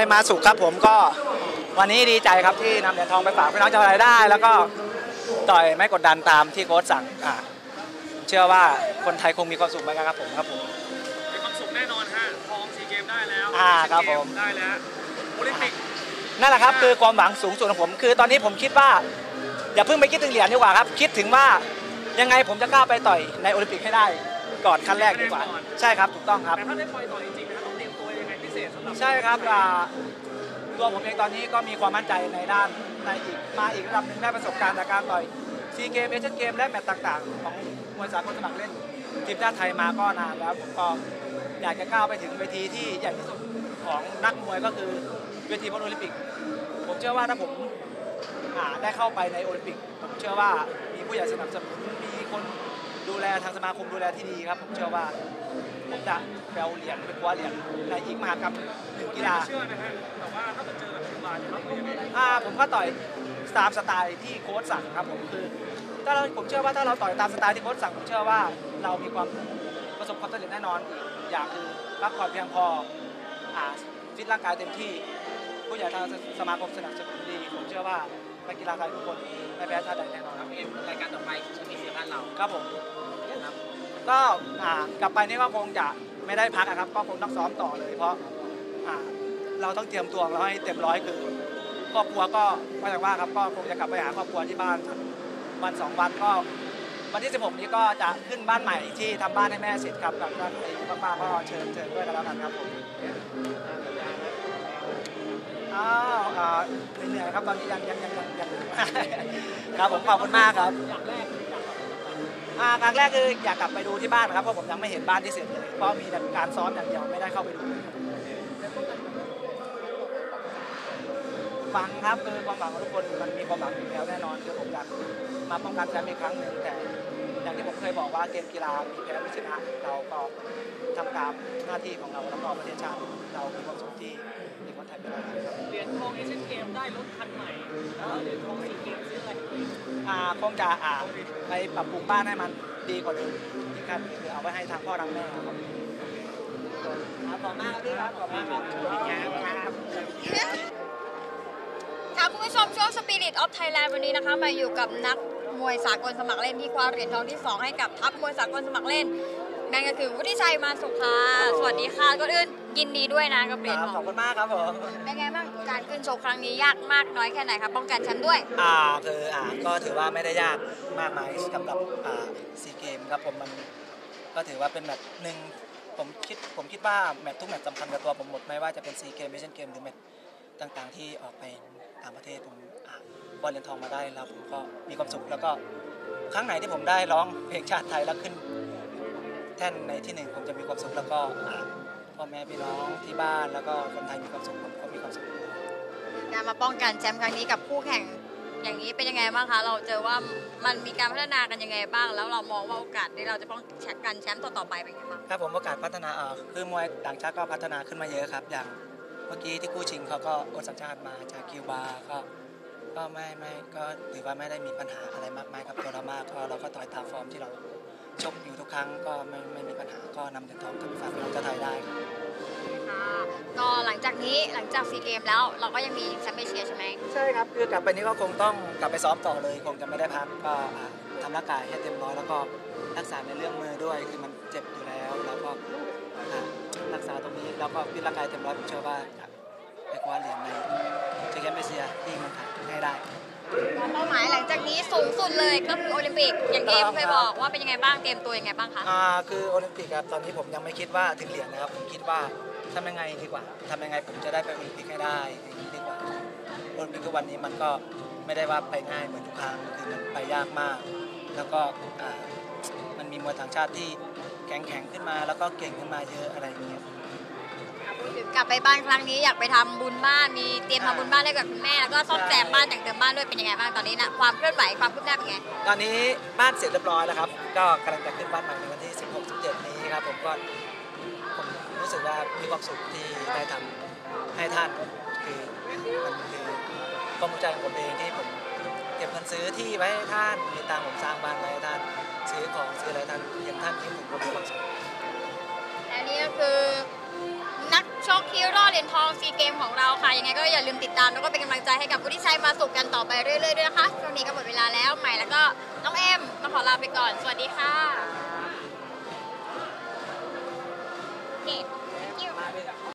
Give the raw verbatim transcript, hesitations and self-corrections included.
ยมาสุขครับผมก็วันนี้ดีใจครับที่นำเหรียญทองไปฝากพี่น้องชาวไทยได้แล้วก็ต่อยไม่กดดันตามที่โค้ชสั่งอ่าเชื่อว่าคนไทยคงมีความสุขเหมือนกันครับผมครับผมมีความสุขแน่นอนฮะทองซีเกมได้แล้วอ่าครับผมได้แล้วโอลิมปิกนั่นแหละครับคือความหวังสูงสุดของผมคือตอนนี้ผมคิดว่าอย่าเพิ่งไปคิดถึงเหรียญดีกว่าครับคิดถึงว่ายังไงผมจะกล้าไปต่อยในโอลิมปิกให้ได้ก่อนขั้นแรกดีกว่าใช่ครับถูกต้องครับแต่ถ้าได้ไปต่อยจริงๆนะต้องเตรียมตัวยังไงพิเศษสำหรับใช่ครับตัวผมเองตอนนี้ก็มีความมั่นใจในด้านในอีกมาอีกระดับหนึ่งได้ประสบการณ์จากการต่อยซีเกมเอเชียนเกมและแมตช์ต่างๆของมวยสากลสมัครเล่นทีมชาติไทยมาก็นานแล้วผมก็อยากจะก้าวไปถึงเวทีที่ใหญ่ที่สุดของนักมวยก็คือเวทีบอลโอลิมปิกผมเชื่อว่าถ้าผมได้เข้าไปในโอลิมปิกผมเชื่อว่ามีผู้ใหญ่สนับสนุนมีคนดูแลทางสมาคมดูแลที่ดีครับผมเชื่อว่าผมจะไปเอาเหรียญไปคว้าเหรียญในอีกมหากรรมหนึ่งกีฬาเชื่อนะฮะแต่ว่าถ้าเจอแบบกีฬาจะรับมือยังไงผมก็ต่อยตามสไตล์ที่โค้ชสั่งครับผมคือถ้าเราผมเชื่อว่าถ้าเราต่อยตามสไตล์ที่โค้ชสั่งผมเชื่อว่าเรามีความประสบความสำเร็จแน่นอนอีกอย่างคือพักผ่อนเพียงพอฟิตร่างกายเต็มที่ผู้ใหญ่ทางสมาคมสนับสนุนดีผมเชื่อว่านักกีฬาไทยทุกคนไม่แพ้ชาติใดแน่นอนครับรายการต่อไปแชมเปี้ยนชิพบ้านเราครับผมก็กลับไปนี่ก็คงจะไม่ได้พักครับก็คงต้องซ้อมต่อเลยเพราะเราต้องเตรียมตัวเราให้เต็มร้อยคือครอบครัวก็ก็อย่างว่าครับก็คงจะกลับไปหาครอบครัวที่บ้านวันสองวันก็วันที่สิบหกนี้ก็จะขึ้นบ้านใหม่ที่ทำบ้านให้แม่เสร็จครับกับท่านไอ้ป้าก็เชิญเชิญด้วยกันแล้วกันครับผมอ้าวเหนื่อยครับตอนนี้ยังยังยังยังยังครับผมขอบคุณมากครับอย่างแรกอ่าครั้งแรกคืออยากกลับไปดูที่บ้านครับเพราะผมยังไม่เห็นบ้านที่เสร็จเลยเพราะมีแต่การซ้อมอย่างเดียวไม่ได้เข้าไปดูฟังครับคือความหวังของทุกคนมันมีความหวังอยู่แล้วแน่นอนคือผมอยากมาป้องกันแชมป์อีกครั้งหนึ่งแต่อย่างที่ผมเคยบอกว่าเกมกีฬามีแพ้ไม่ชนะเราก็ทำตามหน้าที่ของเราแล้วก็ประเทศชาติเรามีความสุขที่มีคนไทยเป็นเราเหรียญทองเอเชียนเกมได้รถคันใหม่แล้วเหรียญทองซีเกมซื้ออะไรอ่าคงจะอ่าไปปรับปรุงบ้านให้มันดีกว่าเดิมที่ขั้นคือเอาไว้ให้ทางพ่อทางแม่ครับขอบคุณมากครับขอบคุณมากครับค่ะคุณผู้ชมช่วง Spirit of Thailand วันนี้นะคะมาอยู่กับนักมวยสากลสมัครเล่นที่คว้าเหรียญทองที่สองให้กับทัพมวยสากลสมัครเล่นนั่นก็คือวุฒิชัยมาสุขค่ะสวัสดีค่ะก่อนอื่นยินดีด้วยนะกับเหรียญทองขอบคุณมากครับผมเป็นไงบ้างการขึ้นโชว์ครั้งนี้ยากมากน้อยแค่ไหนครับป้องกันแชมป์ด้วยอ่าคืออ่าก็ถือว่าไม่ได้ยากมากมายสำหรับอ่าซีเกมครับผมมันก็ถือว่าเป็นแมตช์หนึ่งผมคิดผมคิดว่าแมตช์ทุกแมตช์สำคัญกับตัวผมหมดไม่ว่าจะเป็นซีเกมเอเชียนเกมหรือแมตช์ต่างๆที่ออกไปต่างประเทศผมบอลเหรียญทองมาได้แล้วผมก็มีความสุขแล้วก็ครั้งไหนที่ผมได้ร้องเพลงชาติไทยแล้วขึ้นแท่นในที่หนึ่งผมจะมีความสุขแล้วก็พ่อแม่พี่น้องที่บ้านแล้วก็คนไทยมีความสุขผมก็มีความสุขการมาป้องกันแชมป์ครั้งนี้กับคู่แข่งอย่างนี้เป็นยังไงบ้างคะเราเจอว่ามันมีการพัฒนากันยังไงบ้างแล้วเรามองว่าโอกาสที่เราจะป้องกันแชมป์ต่อๆไปเป็นยังไงบ้างครับผมโอกาสพัฒนาคือมวยต่างชาติก็พัฒนาขึ้นมาเยอะครับอย่างเมื่อกี้ที่คู่ชิงเขาก็โอนสัญชาติมาจากคิวบาก็ก็ไม่ไม่ก็ถือว่าไม่ได้มีปัญหาอะไรมากมายกับตัวเรามากก็เราก็ต่อยตามฟอร์มที่เราชกอยู่ทุกครั้งก็ไม่ไม่มีปัญหาก็นำเหรียญทองกลับไปฝากเราจะไทยได้ครับก็หลังจากนี้หลังจากซีเกมแล้วเราก็ยังมีแชมป์เอเชียใช่ไหมใช่ครับคือกลับไปนี้ก็คงต้องกลับไปซ้อมต่อเลยคงจะไม่ได้พักก็ทำร่างกายให้เต็มร้อยแล้วก็รักษาในเรื่องมือด้วยคือมันเจ็บอยู่แล้วแล้วก็รักษาตรงนี้แล้วก็ฟิตร่างกายเต็มร้อยผมเชื่อว่าไปคว้าเหรียญในแชมป์เอเชียที่เมืองไทยให้ได้เป้าหมายหลังจากนี้สูงสุดเลยก็คือโอลิมปิกอย่างเอมเคยบอกว่าเป็นยังไงบ้างเตรียมตัวยังไงบ้างคะอ่าคือโอลิมปิกครับตอนนี้ผมยังไม่คิดว่าถึงเหรียญนะครับผมคิดว่าทำยังไงดีกว่าทำยังไงผมจะได้ไปโอลิมปิกให้ได้อย่างนี้ดีกว่าโอลิมปิกทุกวันนี้มันก็ไม่ได้ว่าไปง่ายเหมือนทุกครั้งคือมันไปยากมากแล้วก็อ่ามันมีมวยต่างชาติที่แข็งแข็งขึ้นมาแล้วก็เก่งขึ้นมาเยอะอะไรอย่างเงี้ยกลับไปบ้านครั้งนี้อยากไปทำบุญบ้านมีเตรียมทำบุญบ้านให้กับคุณแม่แล้วก็ซ่อมแซมบ้านแต่งเติมบ้านด้วยเป็นยังไงบ้างตอนนี้นะความเคลื่อนไหวความคืบหน้าเป็นไงตอนนี้บ้านเสร็จเรียบร้อยแล้วครับก็กำลังจะขึ้นบ้านใหม่ในวันที่สิบหก สิบเจ็ดนี้ครับผมก็ผมรู้สึกว่ามีความสุขที่ได้ทำให้ท่านคือมันคือความภูมิใจของผมเองที่ผมเก็บเงินซื้อที่ไว้ให้ท่านมีตังค์ผมสร้างบ้านไว้ให้ท่านซื้อของซื้ออะไรท่านเห็นท่านที่ผมก็มีความสุขและนี่ก็คือนักชกที่รอดเหรียญทองซีเกมของเราค่ะยังไงก็อย่าลืมติดตามแล้วก็เป็นกำลังใจให้กับวุฒิชัยมาสุขกันต่อไปเรื่อยๆด้วยนะคะช่วงนี้ก็หมดเวลาแล้วใหม่แล้วก็น้องเอ็มต้องขอลาไปก่อนสวัสดีค่ะโอเค